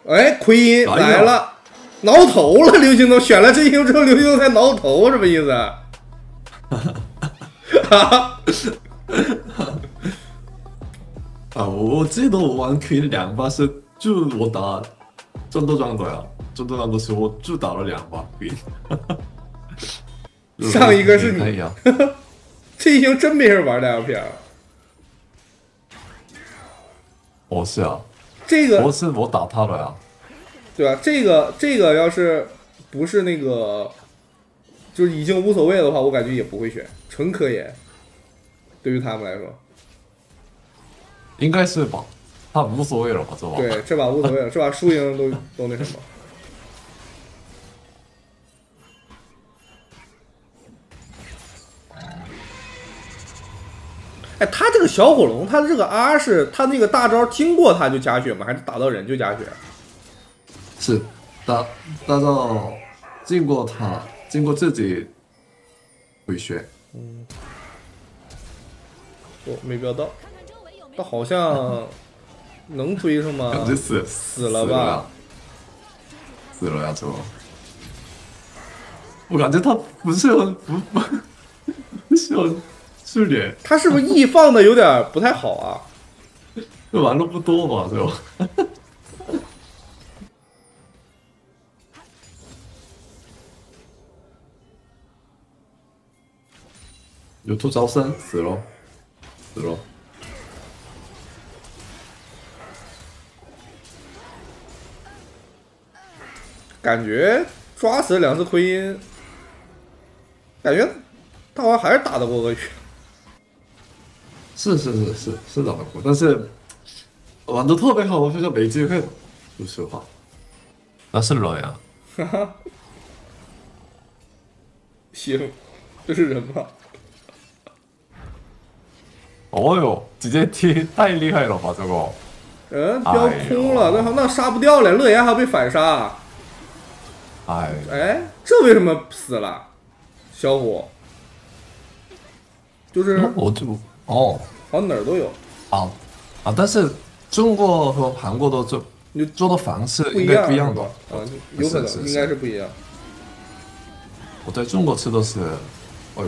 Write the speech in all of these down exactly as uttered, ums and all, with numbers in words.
哎，奎因来了，挠头了，刘星东选了这英雄之后，刘星东才挠头，什么意思？啊！ 啊，我记得我玩 Queen 两把是就我打战斗装的呀，战斗装的时候我就打了两把 Queen。 上一个是你， 呀， 这英雄真没人玩两片。 哦，是啊， 这个我是我打他了呀， 对吧？这个这个要是不是那个，就是已经无所谓的话，我感觉也不会选，纯科研。对于他们来说， 应该是吧？他无所谓了吧？这把对，这把无所谓了，这把输赢都都那什么。哎，他这个小火龙，他这个 R 是他那个大招经过他就加血吗？还是打到人就加血？ 是打打到经过他，经过自己回血。 嗯，我没标到，他好像能追上吗？ 感觉死死了吧？ 死了呀，这。我感觉他不是很不不不是很是脸， 他是不是 E 放的有点不太好啊？ 这玩的不多嘛，对吧？有兔招生死了，死了。 感觉抓死了两次奎因，感觉他好像还是打得过鳄鱼。 是是是是是打得过，但是玩的特别好，我觉得没机会了，说实话。那是人呀。 哈哈。行，这是人吗？ 哦哟，直接踢太厉害了吧，这个。 嗯，标空了，那那杀不掉了，乐言还要被反杀。 哎。 哎，这为什么死了？小虎。就是。 我就哦。 好像哪儿都有。 啊啊！但是中国和韩国的做你做的方式不一应该不一样样的。 啊，有可能，应该是不一样。 我在中国吃的是，哎呦。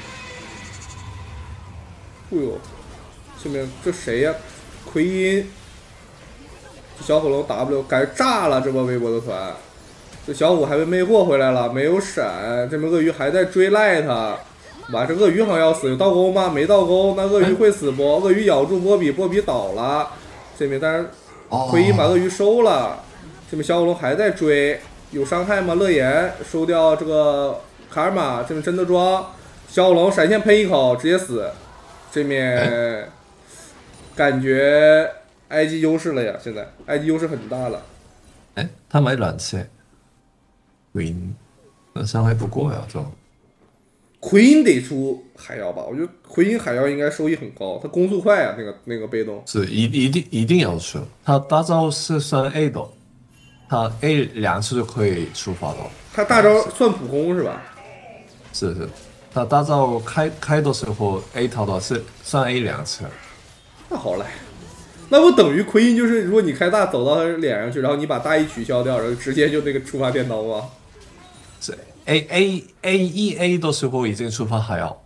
哎呦，这边这谁呀？奎因，小火龙 W 感觉炸了，这波微博的团，这小虎还被魅惑回来了，没有闪，这边鳄鱼还在追赖他，哇，这鳄鱼好像要死，有倒钩吗？没倒钩，那鳄鱼会死不？鳄鱼咬住波比，波比倒了，这边但是奎因把鳄鱼收了，这边小火龙还在追，有伤害吗？乐言收掉这个卡尔玛，这边真的装，小火龙闪现喷一口直接死。这面感觉埃及优势了呀，现在埃及优势很大了。 哎，他买软切，奎因，那伤害不过呀，这。 奎因得出海妖吧？我觉得奎因海妖应该收益很高，他攻速快啊，那个那个被动是一一定一定要出，他大招是算 A 的，他 A 两次就可以触发的。 他大招算普攻是吧？ 是是。他大招开开的时候 A 逃的是算 A 两次， 那好嘞，那不等于奎因就是如果你开大走到他脸上去，然后你把大 E 取消掉，然后直接就那个触发电刀吗？ 是 A A A 一 A 的时候已经触发海妖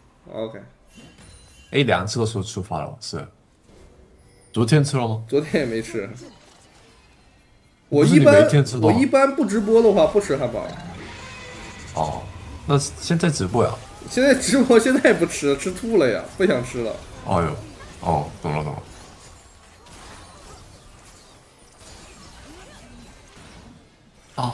，OK，A 两次的时候触发了，是。昨天吃了吗？ 昨天也没吃。我一般我一般不直播的话不吃汉堡。 哦。那现在直播呀？ 现在直播现在也不吃，吃吐了呀，不想吃了。 哦呦，哦，懂了懂了。啊，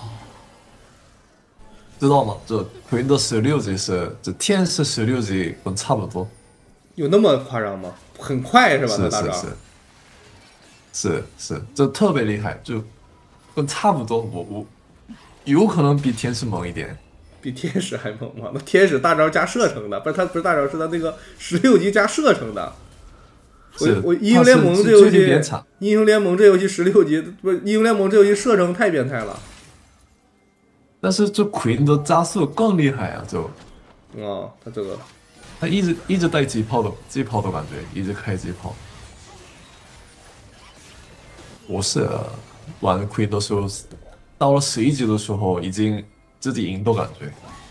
知道吗？这奎因的十六级是这天使十六级跟差不多。 有那么夸张吗？很快是吧？ 是是是。是是，这特别厉害，就跟差不多。我我有可能比天使猛一点。 比天使还猛吗？那天使大招加射程的，不是他不是大招，是他那个十六级加射程的。我我英雄联盟这游戏，英雄联盟这游戏十六级不是英雄联盟这游戏射程太变态了。 但是这奎因的加速更厉害啊！就啊，他这个他一直一直带机炮的机炮的感觉，一直开机炮。我是玩 Queen 的时候，到了十一级的时候，已经自己赢的感觉，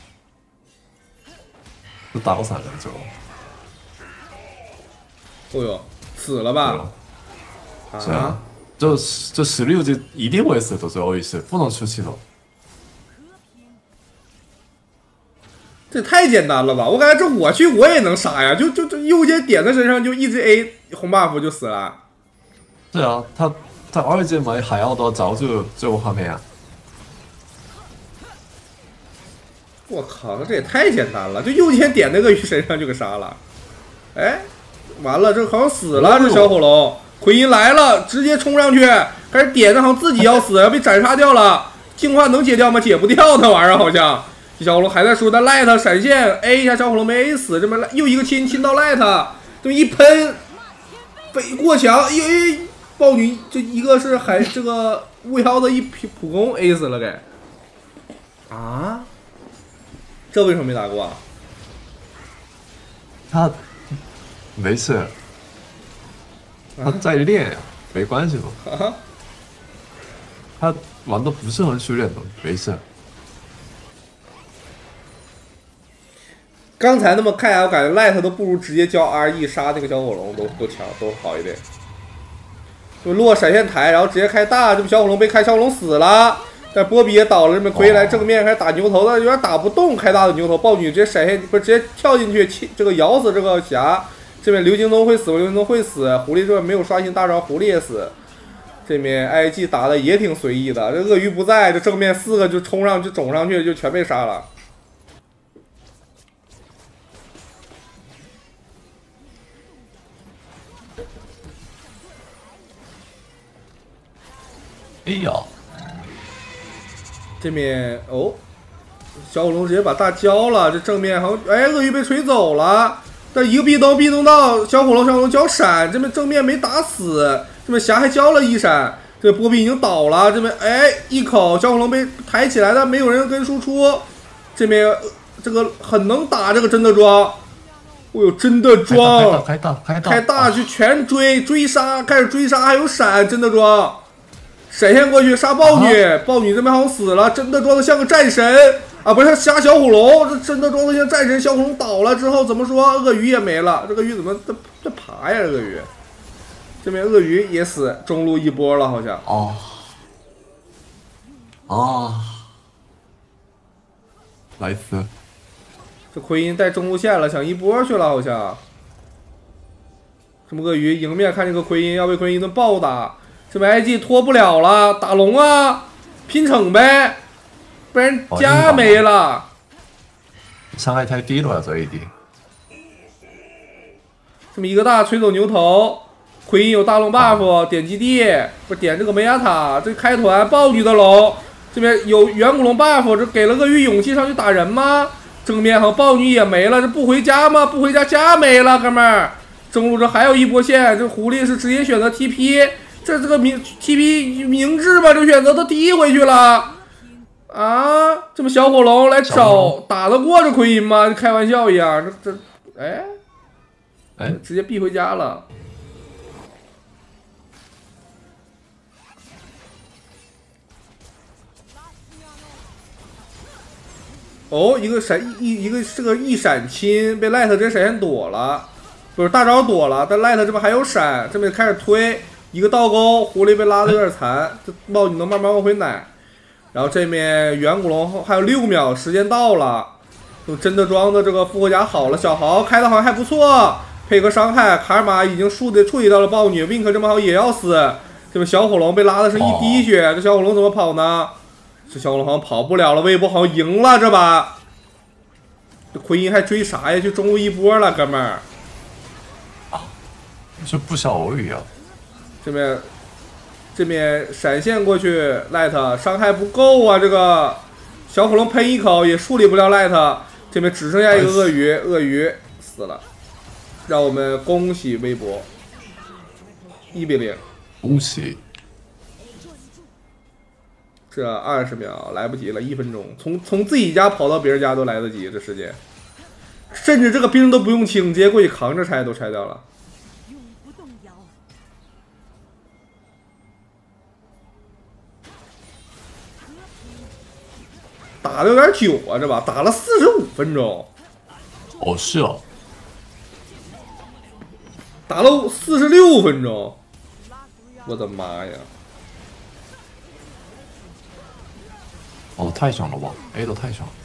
就打不散了之后。 哦呦，死了吧？ 是啊，这这十六级一定会死的，最后一次不能出气的。 这太简单了吧！我感觉这我去我也能杀呀，就就就右键点在身上就一直 A 红 buff 就死了。 对啊，他他二阶买海奥的早就最后画面啊。 我靠，这也太简单了，就右键点那个鱼身上就给杀了。哎，完了，这好像死了，这小火龙奎因来了，直接冲上去，开始点，好像自己要死，要被斩杀掉了。净化能解掉吗？解不掉，那玩意儿好像。小火龙还在输，但 light 闪现 A 一下，小火龙没 A 死，这边又一个亲亲到 light， 这么一喷，飞过墙，哎哎，豹女这一个是还这个巫妖的一普攻 A 死了给。啊？这为什么没打过啊？ 他没事，他在练呀，没关系的。 啊、 他玩的不是很熟练的，没事。 刚才那么看下，我感觉 light 都不如直接交 R E 杀那个小火龙都都强，都好一点。就落闪现台，然后直接开大，这不小火龙被开小火龙死了。但波比也倒了，这么奎来正面开始打牛头的，有点打不动开大的牛头，豹女直接闪现，不是直接跳进去，这个咬死这个霞。这边刘京东会死吗？刘京东会死，狐狸这边没有刷新大招，狐狸也死。这边 I G 打的也挺随意的，这鳄鱼不在，这正面四个就冲上就肿上去，就全被杀了。 哎呀！ 这边哦，小火龙直接把大交了，这正面好像哎，鳄鱼被锤走了，但一个壁咚壁咚到小火龙，小火龙交闪，这边正面没打死，这边霞还交了一闪，这波比已经倒了，这边哎一口小火龙被抬起来的，没有人跟输出，这边、呃、这个很能打这个真的装，哦呦真的装， 开大开大开大就全追追杀，开始追杀还有闪真的装。闪现过去杀豹女，啊、豹女这边好像死了，真的装的像个战神啊！不是杀小火龙，这真的装的像战神。小火龙倒了之后怎么说？鳄鱼也没了，这个鱼怎么在在爬呀？鳄鱼，这边鳄鱼也死，中路一波了好像。 哦，啊，莱斯， 这奎因带中路线了，想一波去了好像。这么鳄鱼迎面看这个奎因，要被奎因一顿暴打。这边 I G 拖不了了，打龙啊，拼惩呗，不然家没了。 伤害太低了，这一点。 这么一个大锤走牛头，奎因有大龙 buff，、啊、点基地，不点这个梅亚塔，这开团豹女的龙，这边有远古龙 buff， 这给了鳄鱼勇气上去打人吗？正面好像豹女也没了，这不回家吗？不回家家没了，哥们儿。中路这还有一波线，这狐狸是直接选择 T P。这这个明 T P 明智吗？这个选择他踢回去了啊！这么小火龙来找打得过这奎因吗？开玩笑一样，这这哎哎， 直接逼回家了。哦，一个闪一一个这个一闪亲被 light 直接闪现躲了，不是大招躲了，但 light 这边还有闪，这边开始推。一个倒钩，狐狸被拉的有点残，这豹女能慢慢往回奶。然后这面远古龙还有六秒，时间到了。用真的装的这个复活甲好了，小豪开的好像还不错，配合伤害，卡尔玛已经处理处理到了豹女 ，Wink 这么好也要死。这边小火龙被拉的是一滴血，这小火龙怎么跑呢？这小火龙好像跑不了了，微博好像赢了这把。这奎因还追啥呀？去中路一波了，哥们儿。 啊，这不小无语啊。 这边，这边闪现过去 ，light 伤害不够啊！这个小火龙喷一口也处理不了 light， 这边只剩下一个鳄鱼，鳄鱼死了，让我们恭喜微博，一比零， 恭喜！ 这二十秒来不及了，一分钟，从从自己家跑到别人家都来得及，这时间，甚至这个兵都不用清，直接过去扛着拆都拆掉了。 打的有点久啊，这把打了四十五分钟， 哦，是哦， 打了四十六分钟，我的妈呀！ 哦，太强了吧，A 的太强了。